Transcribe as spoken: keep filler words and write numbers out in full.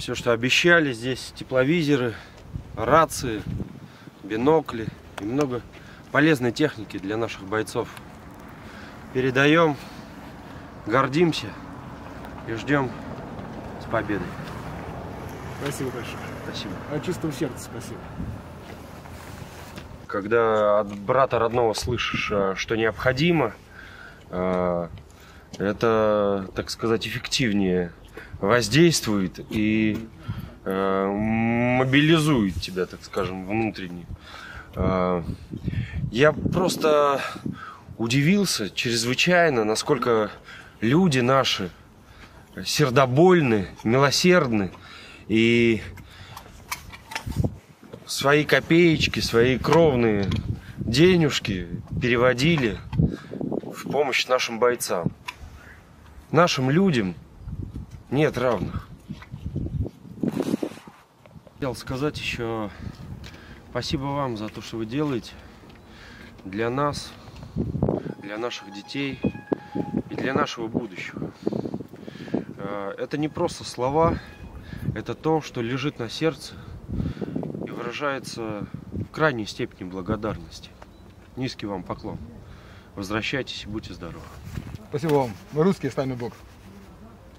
все, что обещали. Здесь тепловизоры, рации, бинокли и много полезной техники для наших бойцов. Передаем, гордимся и ждем с победой. Спасибо большое. Спасибо. От чистого сердца спасибо. Когда от брата родного слышишь, что необходимо, это, так сказать, эффективнее воздействует и мобилизует тебя, так скажем, внутренне. Я просто удивился чрезвычайно, насколько люди наши сердобольны, милосердны и свои копеечки, свои кровные денежки переводили в помощь нашим бойцам. Нашим людям нет равных. Хотел сказать еще спасибо вам за то, что вы делаете для нас, для наших детей и для нашего будущего. Это не просто слова, это то, что лежит на сердце и выражается в крайней степени благодарности. Низкий вам поклон. Возвращайтесь и будьте здоровы. Спасибо вам. Мы русские, с нами Бог.